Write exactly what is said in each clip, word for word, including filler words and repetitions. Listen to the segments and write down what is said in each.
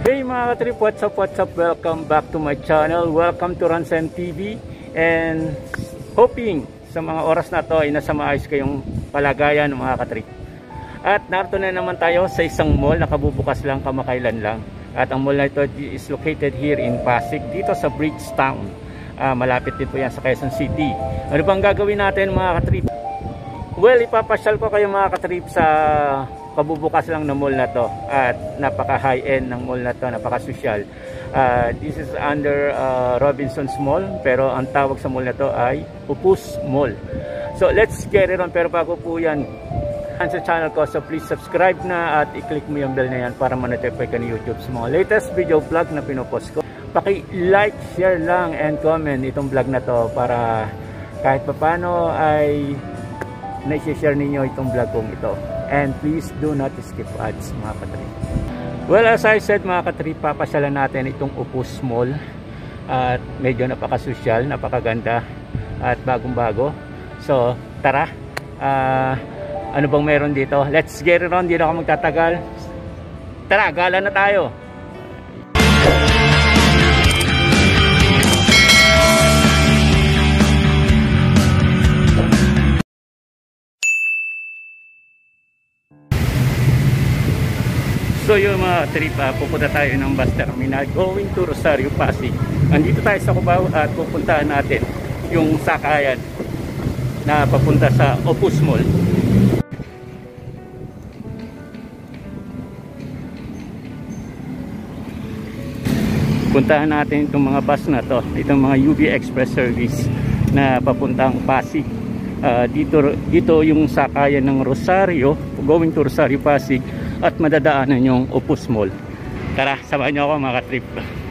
Hey mga katrip, what's up, what's up? Welcome back to my channel. Welcome to Ransem T V. And hoping sa mga oras na to ay nasa maayos kayong palagayan mga katrip. At narito na naman tayo sa isang mall na kabubukas lang, kamakailan lang. At ang mall na ito is located here in Pasig, dito sa Bridgetown. uh, Malapit din po yan sa Quezon City. Ano bang gagawin natin mga katrip? Well, ipapasyal ko kayo mga katrip sa kabubukas lang na mall na to. At napaka high end ng mall na to, napaka social. uh, This is under uh, Robinson's Mall, pero ang tawag sa mall na to ay Opus Mall. So let's get it on. Pero bago po yan sa channel ko, so please subscribe na at i-click mo yung bell na yan para ma-notify ka ni YouTube sa mga latest video vlog na pinopost ko. Paki-like, share lang and comment itong vlog na to para kahit papano ay na-share ninyo itong vlog kong ito. And please do not skip ads mga katrip. Well, as I said mga katrip, papasyalan natin itong Opus Mall. At medyo napaka-social, napakaganda at bagong-bago. So tara, uh, ano bang meron dito? Let's get it on. Dito ako magtatagal. Tara, gala na tayo. So yung mga trip, uh, pupunta tayo ng bus terminal going to Rosario, Pasig. Andito tayo sa Cubao at pupuntahan natin yung sakayan na papunta sa Opus Mall. Puntahan natin itong mga bus na to, itong mga U B Express service na papuntang Pasig. Uh, dito, dito yung sakayan ng Rosario, going to Rosario, Pasig, at madadaanan yung Opus Mall. Tara, samahan nyo ako mga trip.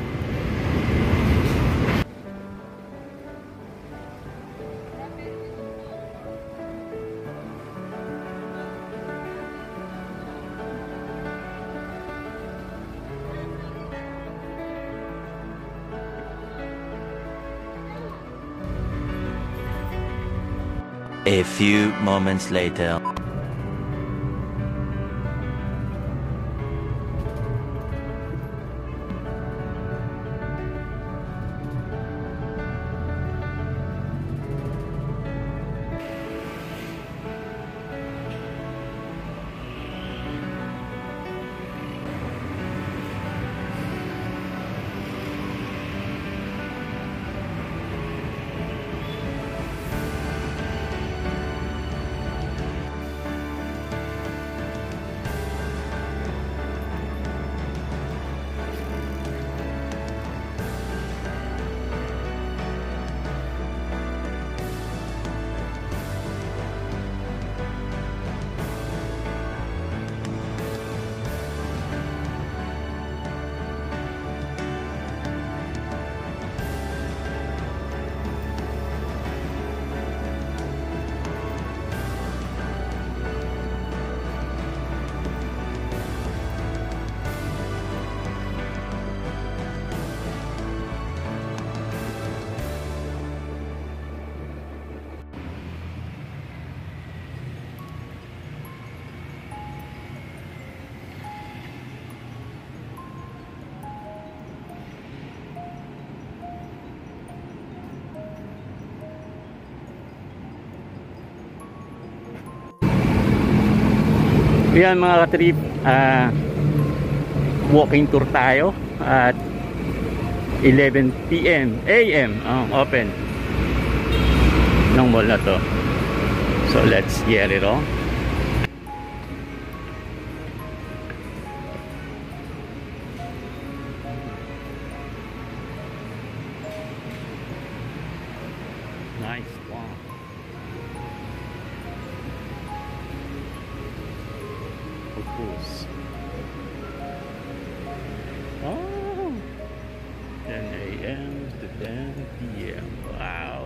A few moments later. Yan mga katrip, uh, walking tour tayo at eleven p m a m ang open ng mall na to. So let's get it on. Nice one. Opus. Oh, ten a m to ten p m Wow.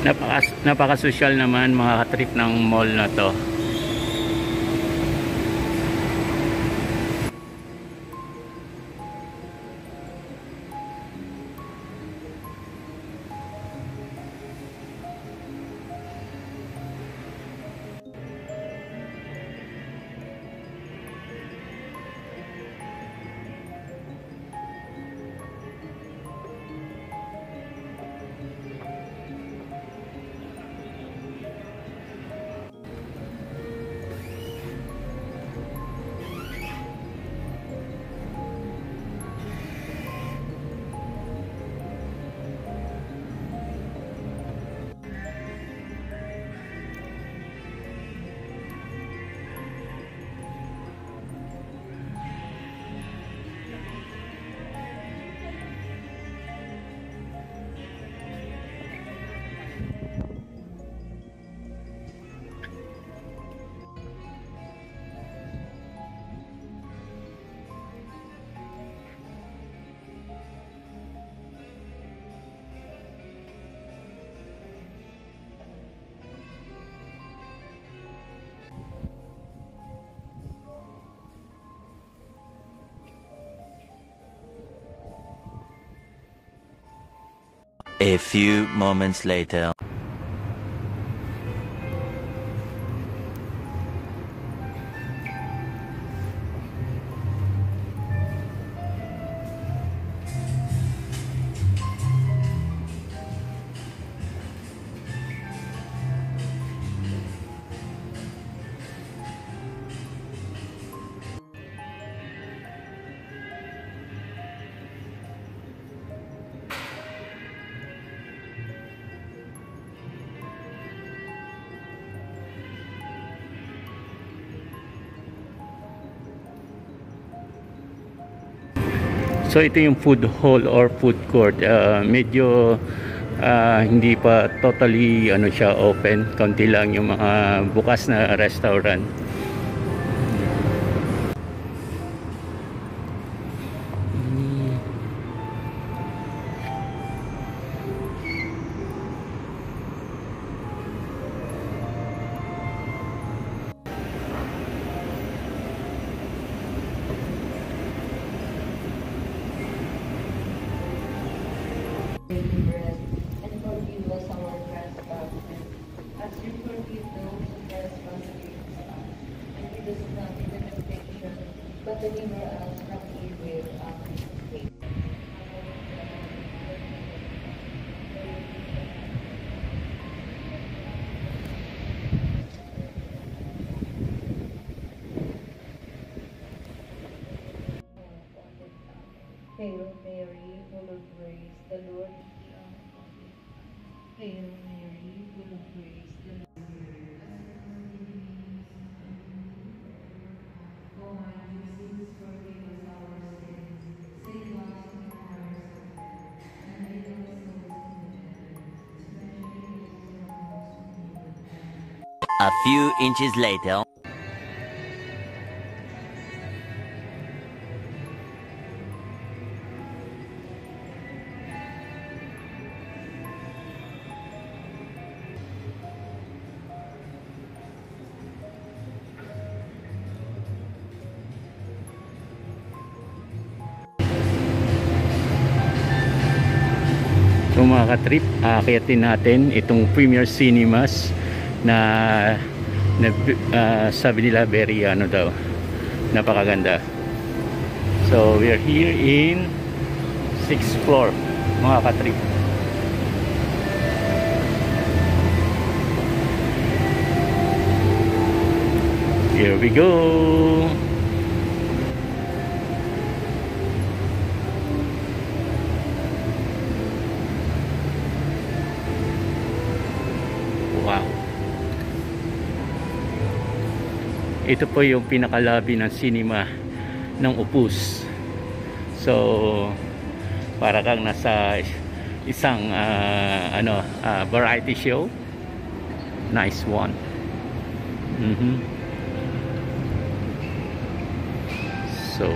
Napaka, napaka-social naman mga katrip ng mall na to. A few moments later. So ito yung food hall or food court. Uh, medyo uh, hindi pa totally ano siya open. Kaunti lang yung mga bukas na restaurant. And forgive us our trespasses, as we forgive those who trespass against us. And lead us not into temptation, but deliver us from evil. Amen. Hail Mary, full of grace, the Lord is with thee. Hail Mary, full of grace, the Lord is with thee. O my Jesus, forgive us our sins, save us from our sins, and lead us souls to heaven, especially those who are most in need of thee. A few inches later. So mga ka-trip, aakyatin natin itong Premier Cinemas na, na uh, sabi nila very ano daw, napakaganda. So we are here in sixth floor mga ka-trip. Here we go. Wow. Ito po yung pinakalabi ng cinema ng Opus. So para kang nasa isang uh, ano uh, variety show. Nice one. Mhm. So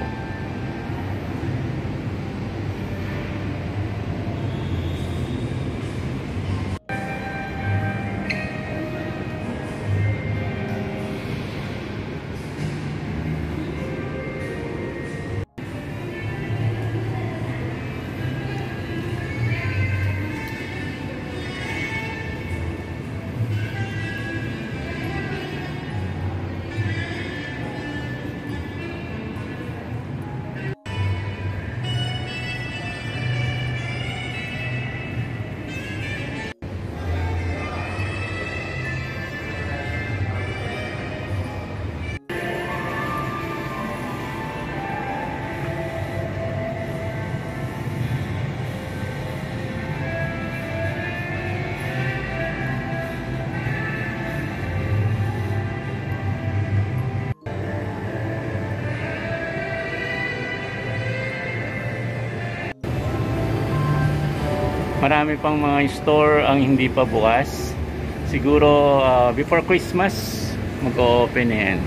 Marami pang mga store ang hindi pa bukas. Siguro uh, before Christmas mag-o-open yan.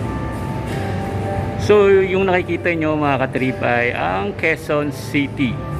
So yung nakikita nyo mga katrip ay ang Quezon City.